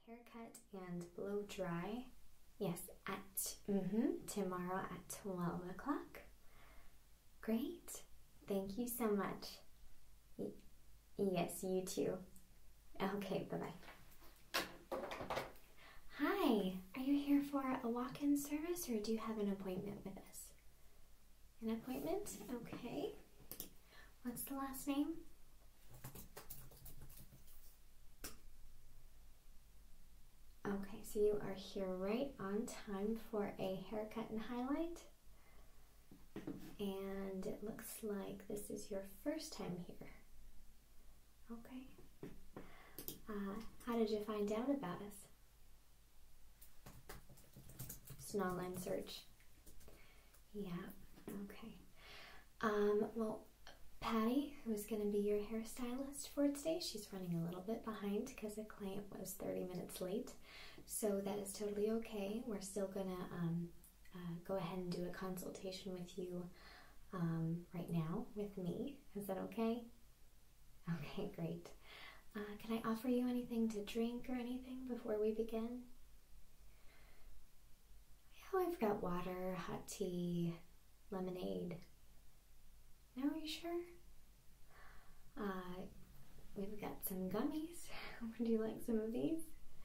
haircut and blow dry. Yes, at tomorrow at 12 o'clock. Great. Thank you so much. Yes, you too. Okay, bye-bye. Hi, are you here for a walk-in service or do you have an appointment with us? An appointment? Okay. What's the last name? Okay, so you are here right on time for a haircut and highlight. And it looks like this is your first time here. Okay. How did you find out about us? Just an online search. Yeah, okay. Well, Patty, who is going to be your hairstylist for today, she's running a little bit behind because a client was 30 minutes late. So that is totally okay. We're still going to go ahead and do a consultation with you right now with me. Is that okay? Okay, great. Can I offer you anything to drink or anything before we begin? Yeah, I've got water, hot tea, lemonade. No, are you sure? We've got some gummies. Would you like some of these?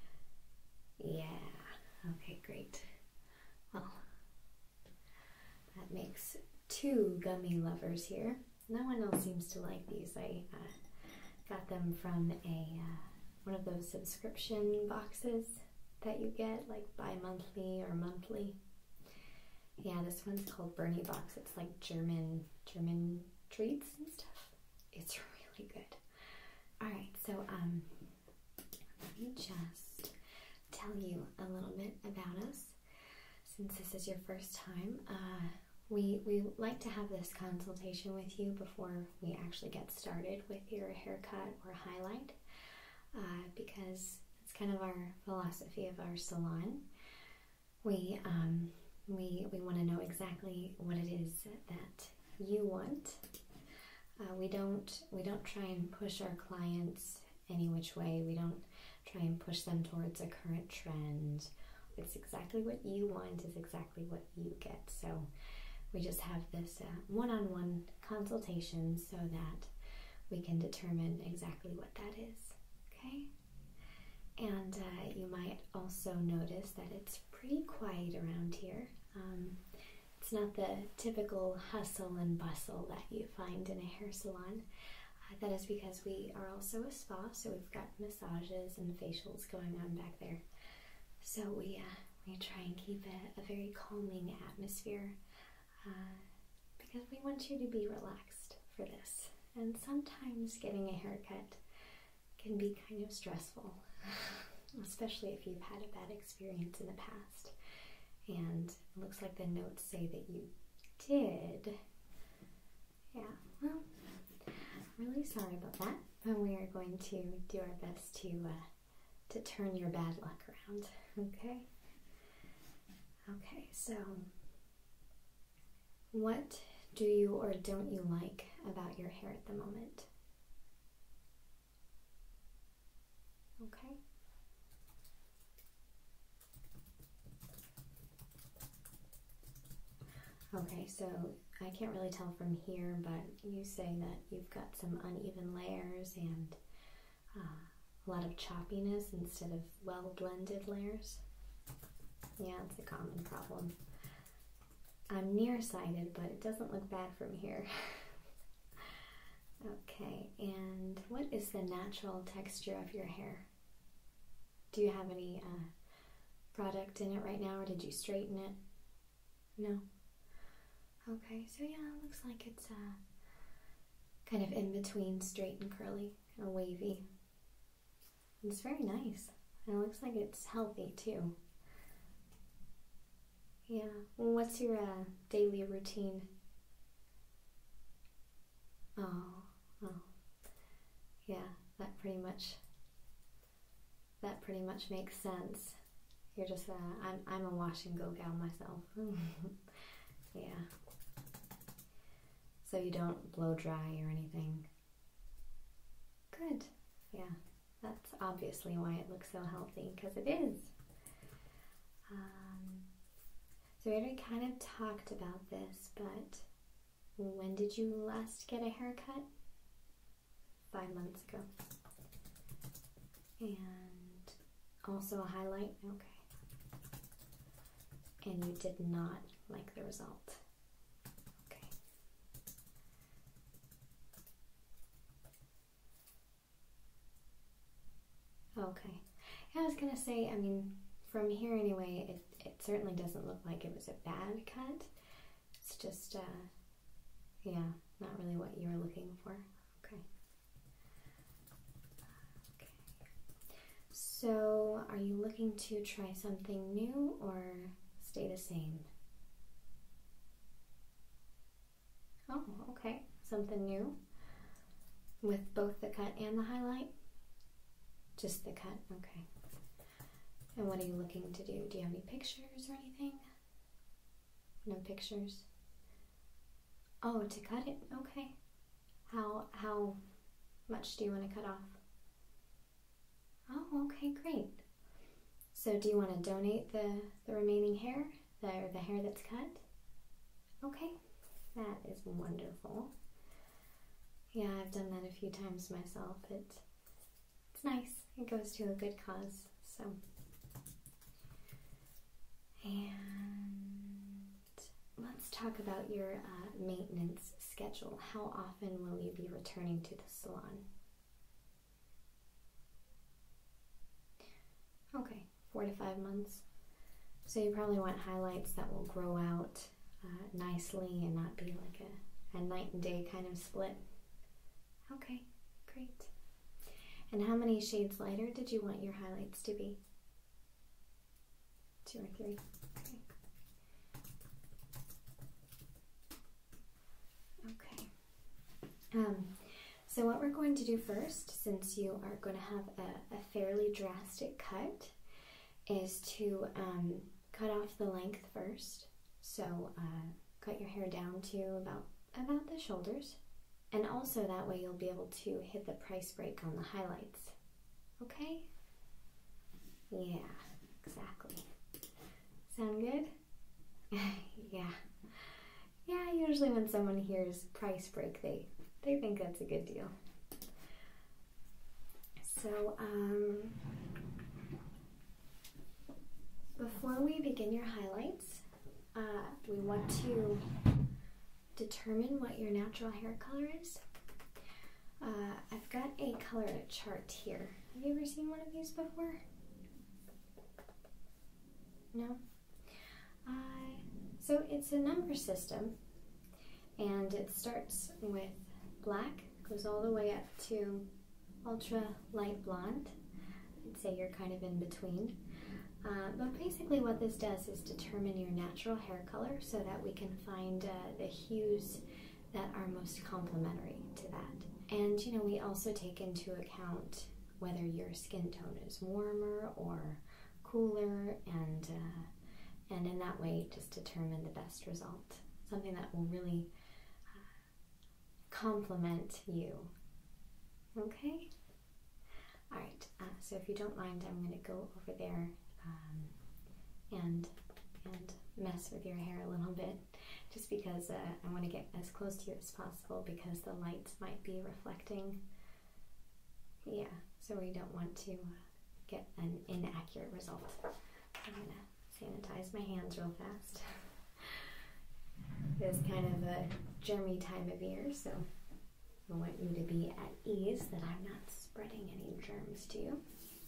Yeah, okay, great. Well, that makes two gummy lovers here. No one else seems to like these. I got them from one of those subscription boxes that you get like bi-monthly or monthly. Yeah, this one's called Bernie Box. It's like German treats and stuff. It's really good. All right, so let me just tell you a little bit about us. Since this is your first time, we like to have this consultation with you before we actually get started with your haircut or highlight, because it's kind of our philosophy of our salon. We want to know exactly what it is that you want. We don't try and push our clients any which way. We don't try and push them towards a current trend. It's exactly what you want is exactly what you get. So we just have this one-on-one consultation so that we can determine exactly what that is, okay? And you might also notice that it's pretty quiet around here. It's not the typical hustle and bustle that you find in a hair salon. That is because we are also a spa, so we've got massages and facials going on back there. So we try and keep a very calming atmosphere because we want you to be relaxed for this. And sometimes getting a haircut can be kind of stressful, especially if you've had a bad experience in the past. And it looks like the notes say that you did. Yeah, well, I'm really sorry about that, but we are going to do our best to turn your bad luck around, okay? Okay, so what do you or don't you like about your hair at the moment? Okay. Okay, so I can't really tell from here, but you say that you've got some uneven layers and a lot of choppiness instead of well-blended layers. Yeah, it's a common problem. I'm nearsighted, but it doesn't look bad from here. Okay, and what is the natural texture of your hair? Do you have any product in it right now, or did you straighten it? No? Okay, so yeah, it looks like it's kind of in between straight and curly, or wavy. It's very nice. And it looks like it's healthy too. Yeah. Well, what's your daily routine? Oh. Yeah, that pretty much makes sense. You're just I'm a wash and go gal myself. Yeah. So you don't blow dry or anything? Good. Yeah. That's obviously why it looks so healthy, because it is. So we already kind of talked about this, but when did you last get a haircut? 5 months ago. And also a highlight? Okay. And you did not like the result. Okay. Okay. Yeah, I was gonna say, I mean, from here anyway, it certainly doesn't look like it was a bad cut. It's just, yeah, not really what you were looking for. Okay. Okay. So, are you looking to try something new or stay the same? Oh, okay. Something new? With both the cut and the highlight? Just the cut, okay. And what are you looking to do? Do you have any pictures or anything? No pictures? Oh, to cut it? Okay. How much do you want to cut off? Oh, okay, great. So do you want to donate the remaining hair? The hair that's cut? Okay, that is wonderful. Yeah, I've done that a few times myself. It's nice. It goes to a good cause, so. And let's talk about your maintenance schedule. How often will you be returning to the salon? Okay, 4 to 5 months. So you probably want highlights that will grow out nicely and not be like a night and day kind of split. Okay, great. And how many shades lighter did you want your highlights to be? 2 or 3? Okay. Okay. So what we're going to do first, since you are going to have a fairly drastic cut, is to cut off the length first. So cut your hair down to about the shoulders. And also that way you'll be able to hit the price break on the highlights. Okay? Yeah, exactly. Sound good? Yeah. Yeah, usually when someone hears price break, they think that's a good deal. So, before we begin your highlights, we want to determine what your natural hair color is. I've got a color chart here. Have you ever seen one of these before? No? So it's a number system, and it starts with black, goes all the way up to ultra light blonde. I'd say you're kind of in between. But basically what this does is determine your natural hair color so that we can find the hues that are most complementary to that. And you know, we also take into account whether your skin tone is warmer or cooler, and in that way just determine the best result. Something that will really complement you. Okay? Alright, so if you don't mind, I'm going to go over there and mess with your hair a little bit, just because I want to get as close to you as possible, because the lights might be reflecting. Yeah, so we don't want to get an inaccurate result. I'm going to sanitize my hands real fast. It's kind of a germy time of year, so I want you to be at ease that I'm not spreading any germs to you.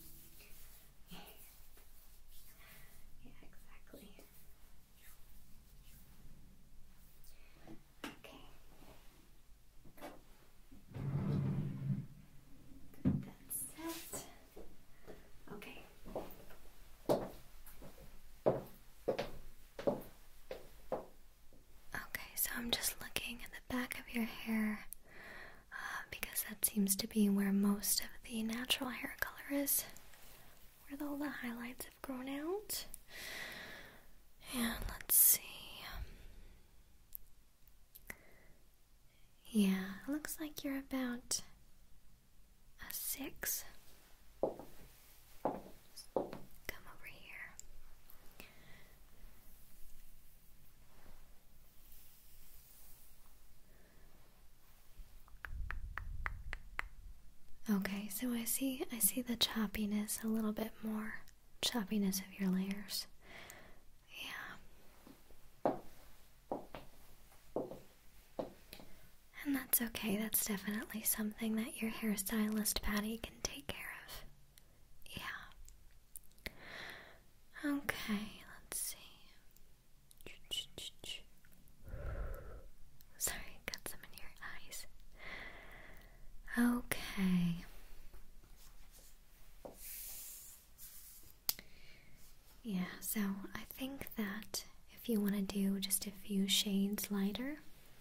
I'm just looking at the back of your hair because that seems to be where most of the natural hair color is, where all the highlights have grown out. And let's see. Yeah, it looks like you're about a 6. so I see the choppiness, a little bit more choppiness of your layers. Yeah. And that's okay. That's definitely something that your hairstylist Patty can take care of. Yeah. Okay, let's see. Sorry, got some in your eyes. Okay. Yeah, so I think that if you want to do just a few shades lighter,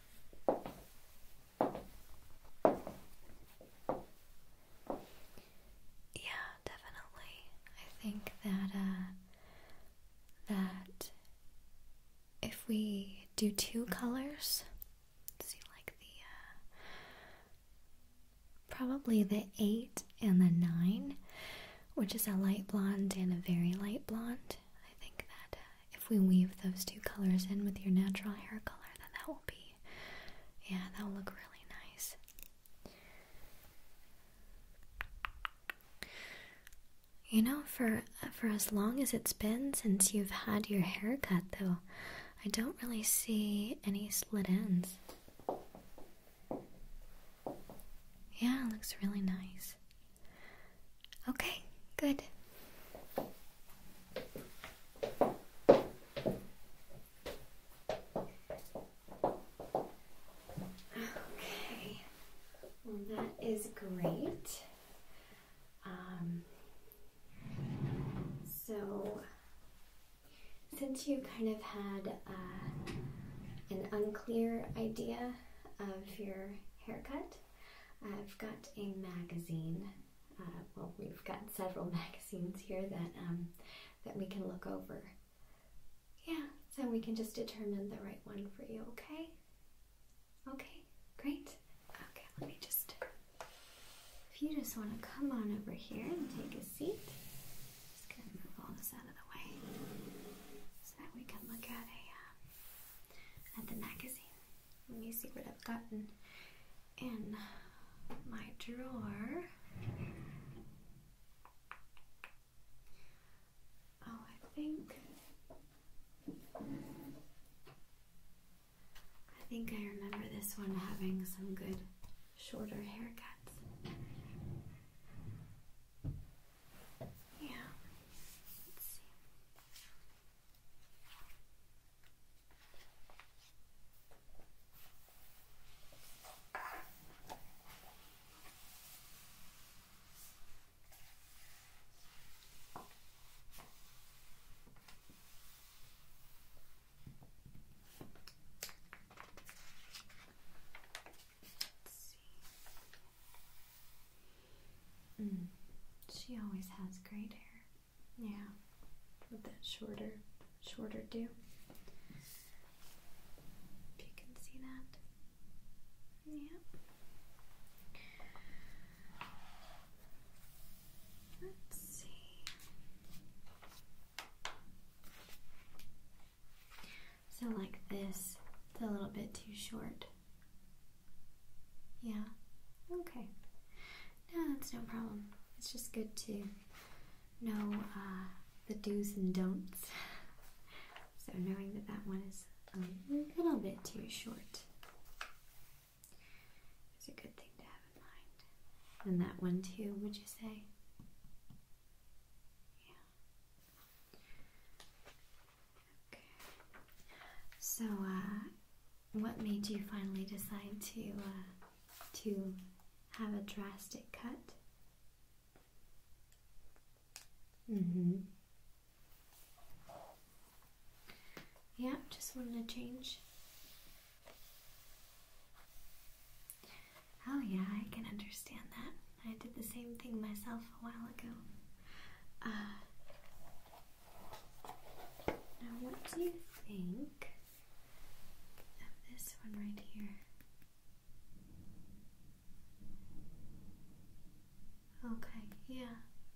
yeah, definitely. I think that if we do two colors, let's see, like probably the 8 and the 9, which is a light blonde and a very light blonde. I think that if we weave those two colors in with your natural hair color, then that will be, yeah, that will look really nice. You know, for as long as it's been since you've had your hair cut, though, I don't really see any split ends. Yeah, it looks really nice. Okay, good. Okay, well that is great. So, since you kind of had an unclear idea of your haircut, I've got a magazine. Well, we've got several magazines here that we can look over. Yeah, so we can just determine the right one for you, okay? Okay, great. Okay, let me just, if you just want to come on over here and take a seat, just gonna move all this out of the way so that we can look at the magazine. Let me see what I've gotten in my drawer. Oh, I think I remember this one having some good shorter haircuts. Yeah. Let's see. She always has great hair. Yeah, with that shorter do. If you can see that. Yeah. Let's see. So like this, it's a little bit too short. Yeah. Okay. No, that's no problem. It's just good to know the do's and don'ts. So knowing that that one is a little bit too short is a good thing to have in mind. And that one too, would you say? Yeah. Okay. So, what made you finally decide to have a drastic cut? Yeah, just wanted to change. Oh yeah, I can understand that. I did the same thing myself a while ago. Now what do you think of this one right here? Okay, yeah.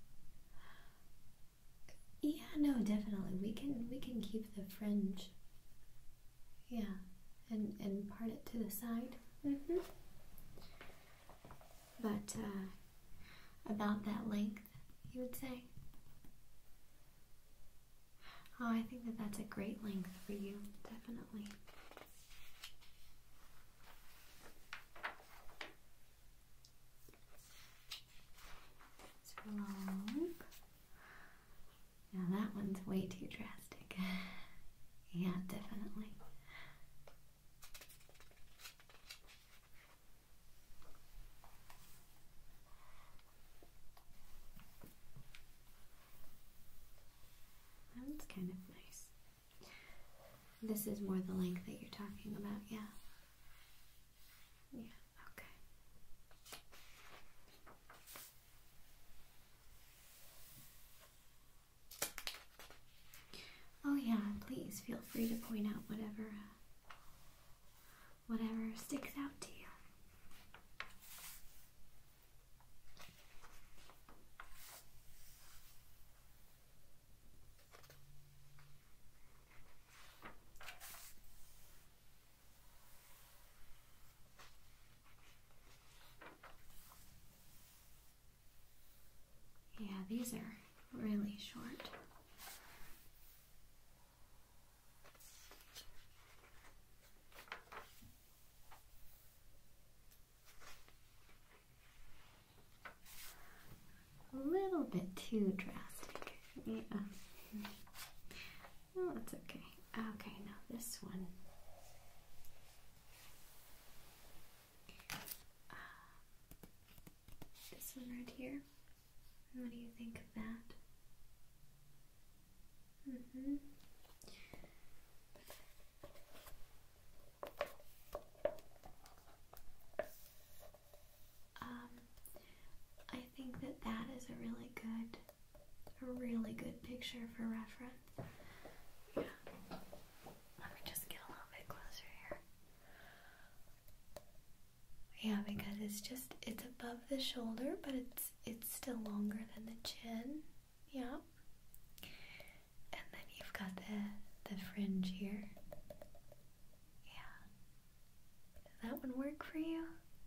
Yeah, no, definitely. We can keep the fringe. Yeah. And part it to the side. But about that length, you would say? Oh, I think that that's a great length for you, definitely. It's long. Now that one's way too drastic. Yeah, definitely. That's kind of nice. This is more the length that you're talking about, yeah? Yeah, okay. Oh yeah, please feel free to point out whatever sticks out to you. Yeah, these are really short. A little bit too drastic. Yeah. Oh, that's okay. Okay, now this one. This one right here. What do you think of that? I think that that is a really good picture for reference. Yeah. Let me just get a little bit closer here. Yeah, because it's above the shoulder, but it's still longer than the chin. Yeah. And then you've got the fringe here. Yeah. Does that one work for you?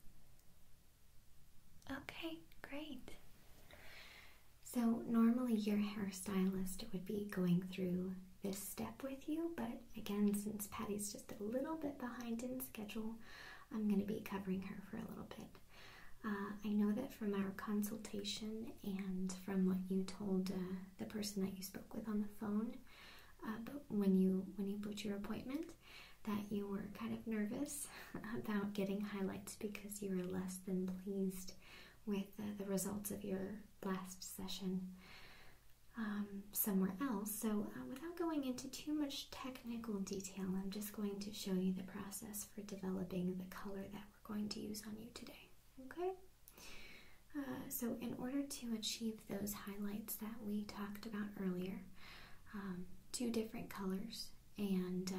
Okay, great. So normally your hairstylist would be going through this step with you, but again, since Patty's just a little bit behind in schedule, I'm going to be covering her for a little bit. I know that from our consultation and from what you told the person that you spoke with on the phone, but when you booked your appointment, that you were kind of nervous about getting highlights because you were less than pleased with the results of your last session somewhere else. So without going into too much technical detail, I'm just going to show you the process for developing the color that we're going to use on you today. Okay? So in order to achieve those highlights that we talked about earlier, 2 different colors and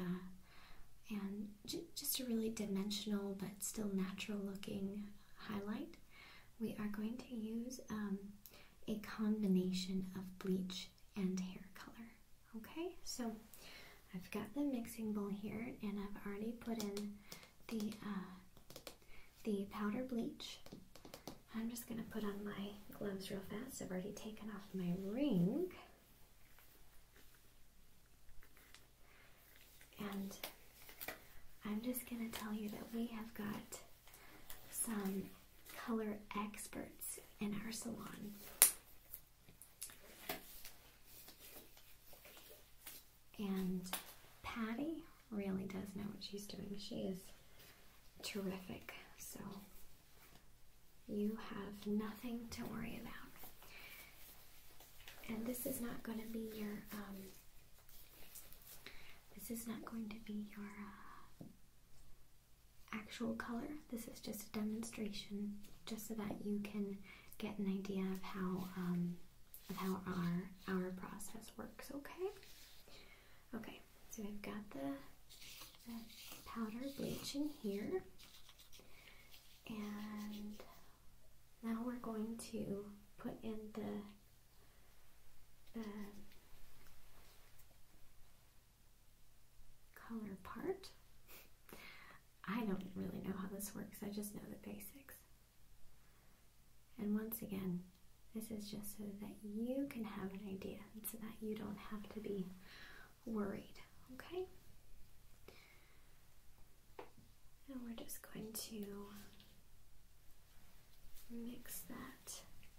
just a really dimensional but still natural looking highlight, we are going to use a combination of bleach and hair color. Okay, so I've got the mixing bowl here, and I've already put in the powder bleach. I'm just going to put on my gloves real fast. I've already taken off my ring. And I'm just going to tell you that we have got some color experts in our salon. And Patty really does know what she's doing. She is terrific, so you have nothing to worry about. And this is not going to be your actual color. This is just a demonstration, just so that you can get an idea of how our process works. Okay. Okay. So I've got the powder bleach in here, and now we're going to put in the color part. I don't really know how this works. I just know the basics. And once again, This is just so that you can have an idea and so that you don't have to be worried, okay? And we're just going to mix that.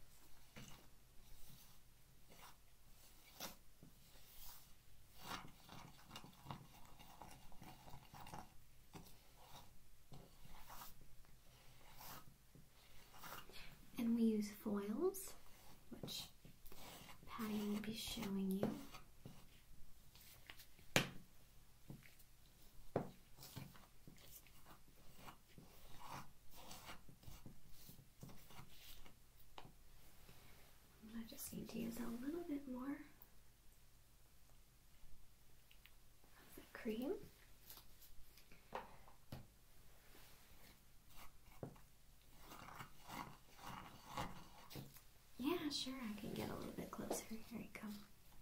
And we use foils, which Patty will be showing you. I just need to use a little bit more of the cream. Yeah, sure, I can get a little bit closer. Here you go.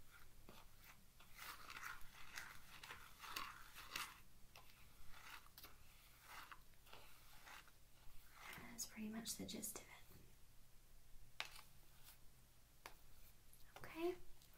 That's pretty much the gist of it. Okay.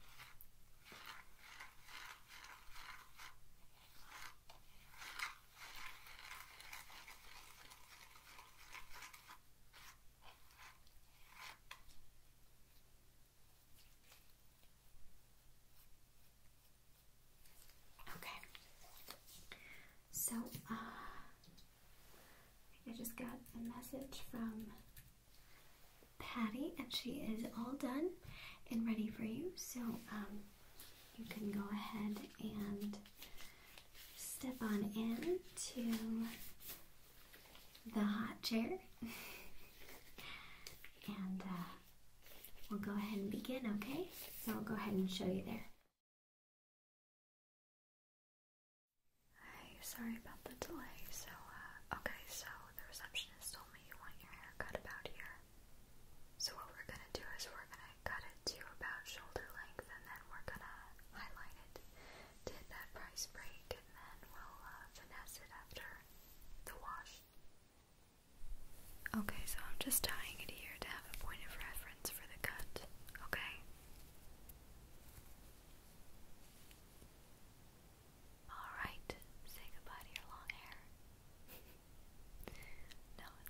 So, I just got a message from Patty, and she is all done and ready for you. So, you can go ahead and step on in to the hot chair, and we'll go ahead and begin, okay? So, I'll go ahead and show you there. Sorry about the delay. So, so the receptionist told me you want your hair cut about here. So what we're gonna do is we're gonna cut it to about shoulder length, and then we're gonna highlight it to hit that price break, and then we'll finesse it after the wash. Okay, so I'm just tying it here to have a point of reference for the cut, okay? Alright, say goodbye to your long hair. No,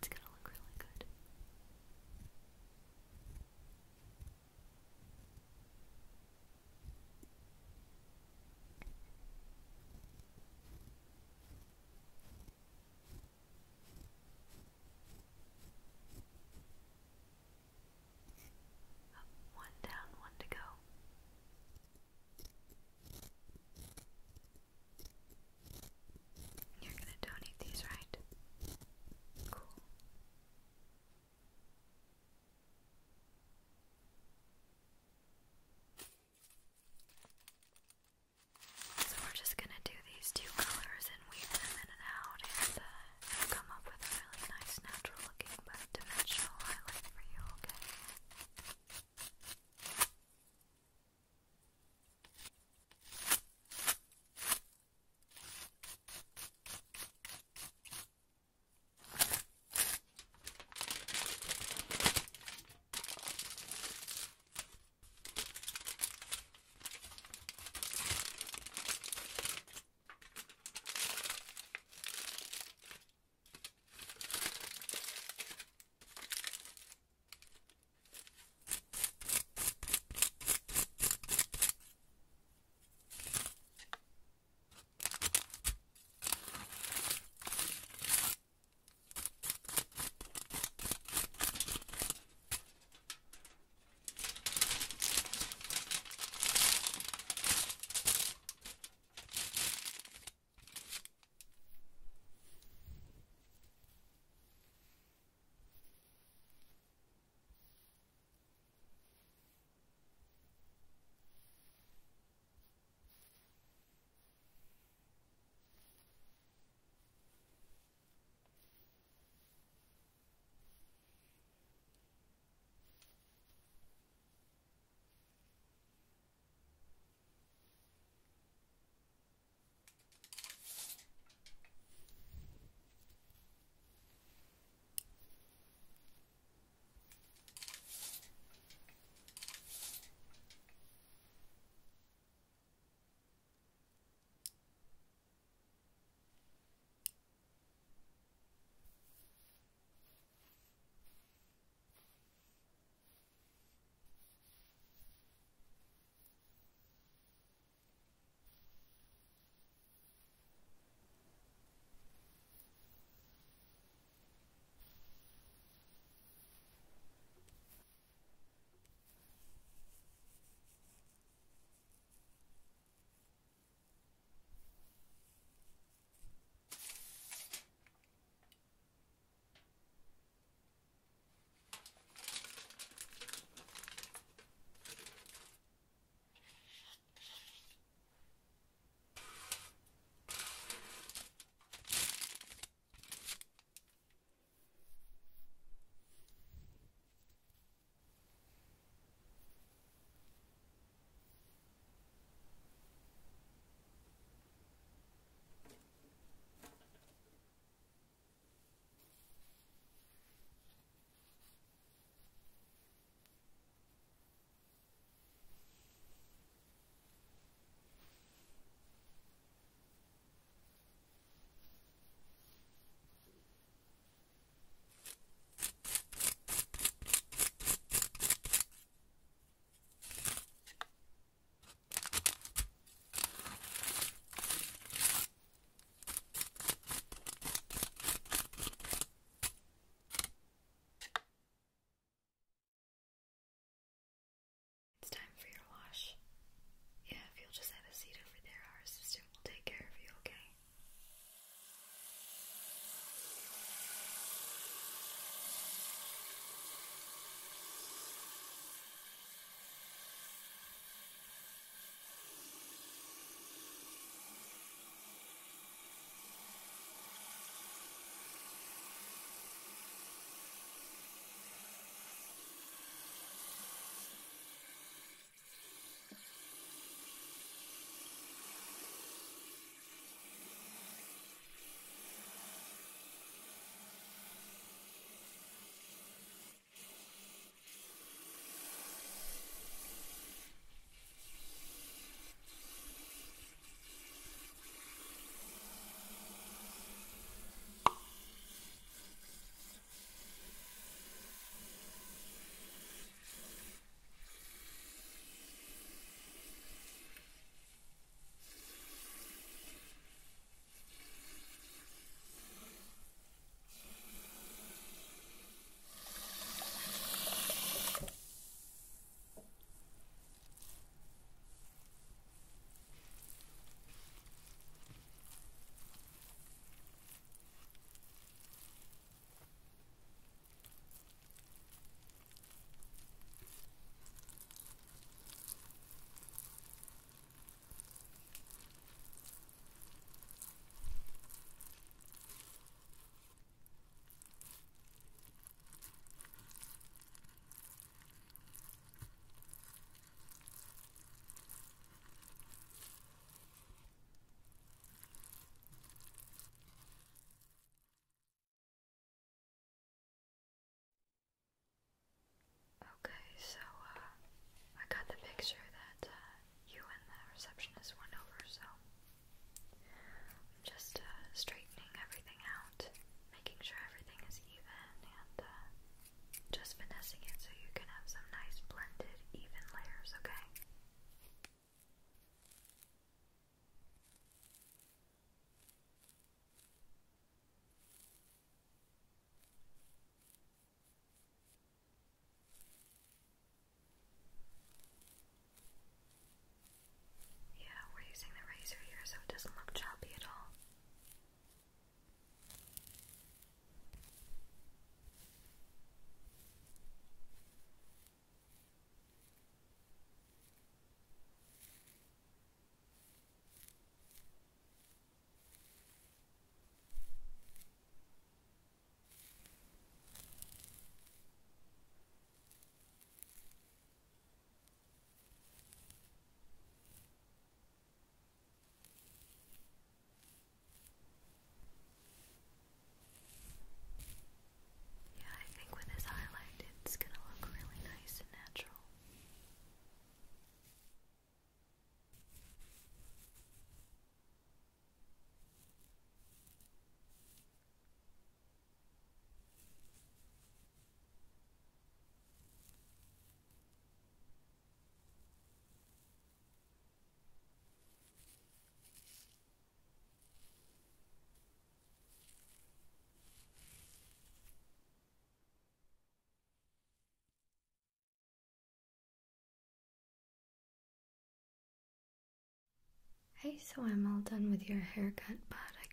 Okay, so I'm all done with your haircut, but